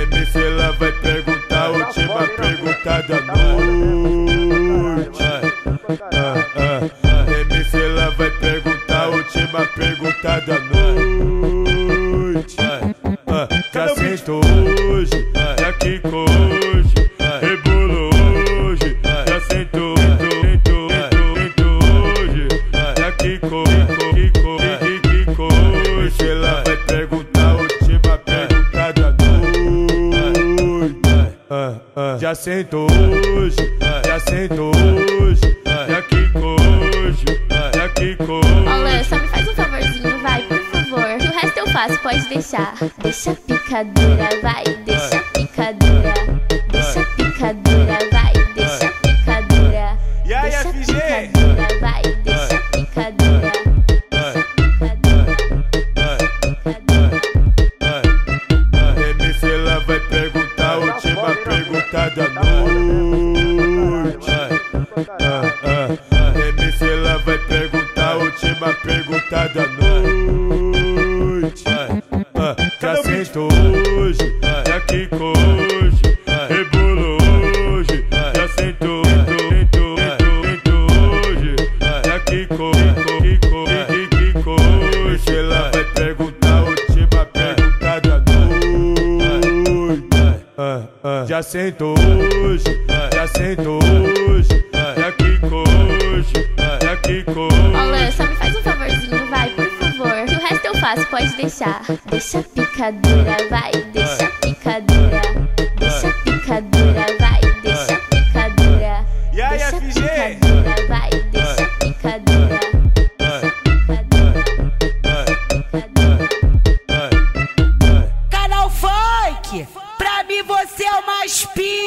MC ela vai perguntar, última pergunta da noite. MC ela vai perguntar, última pergunta da noite. Já sentou hoje, já quicou hoje, rebolou hoje, já sentou hoje, já quicou hoje. Ela vai perguntar, última pergunta da noite. Já sentou hoje, já sentou hoje, já quicou hoje, já quicou. Olha, só me faz um favorzinho, vai, por favor. Que o resto eu faço, pode deixar. Deixa a picadura, vai, deixa a picadura. Deixa a picadura, vai, deixa a picadura. E aí, deixa a FG? picadura, vai, deixa a picadura. MC ela vai perguntar, última pergunta da noite. MC ela vai perguntar, última pergunta da noite. Já sentou hoje, já quicou hoje, rebolou hoje, já sentou hoje, já quicou hoje. Ela vai perguntar, última pergunta da noite. Já sentou hoje, já sentou hoje, já quicou hoje, já quicou. Olha, só me faz um favorzinho, vai, por favor. Que o resto eu faço, pode deixar. Deixa a picadura, vai, deixa a picadura. Deixa a picadura, vai, deixa a picadura. E aí, Deixa a FG? picadura, vai, deixa a picadura. Canal Funk, pra mim você é o mais pica.